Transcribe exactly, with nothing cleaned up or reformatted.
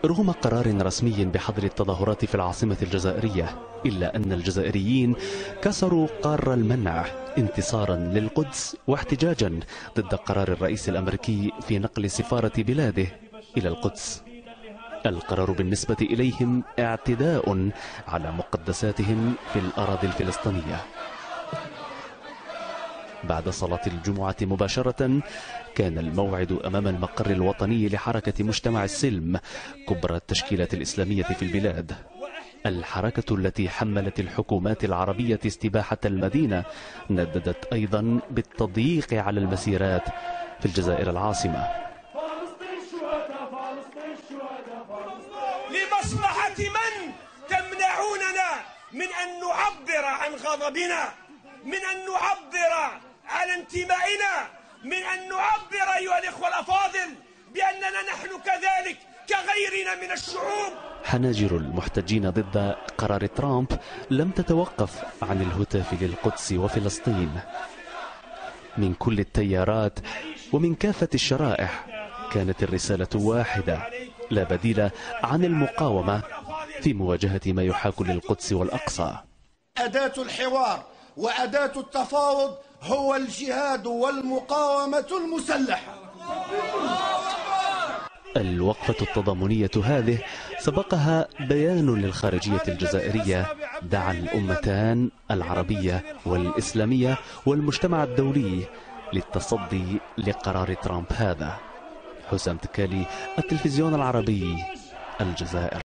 رغم قرار رسمي بحظر التظاهرات في العاصمة الجزائرية، إلا أن الجزائريين كسروا قار المنع انتصارا للقدس واحتجاجا ضد قرار الرئيس الأمريكي في نقل سفارة بلاده إلى القدس. القرار بالنسبة إليهم اعتداء على مقدساتهم في الأراضي الفلسطينية. بعد صلاة الجمعة مباشرة كان الموعد أمام المقر الوطني لحركة مجتمع السلم، كبرى التشكيلات الإسلامية في البلاد. الحركة التي حملت الحكومات العربية استباحة المدينة نددت أيضا بالتضييق على المسيرات في الجزائر العاصمة. لمصلحة من تمنعوننا من أن نعبر عن غضبنا، من أن نعبر عن انتمائنا، من أن نعبر أيها الإخوة الأفاضل بأننا نحن كذلك كغيرنا من الشعوب. حناجر المحتجين ضد قرار ترامب لم تتوقف عن الهتاف للقدس وفلسطين من كل التيارات ومن كافة الشرائح. كانت الرسالة واحدة: لا بديل عن المقاومة في مواجهة ما يحاك للقدس والأقصى. أداة الحوار وأداة التفاوض هو الجهاد والمقاومة المسلحة. الوقفة التضامنية هذه سبقها بيان للخارجية الجزائرية دعا الأمتان العربية والإسلامية والمجتمع الدولي للتصدي لقرار ترامب هذا. حسام تكالي، التلفزيون العربي، الجزائر.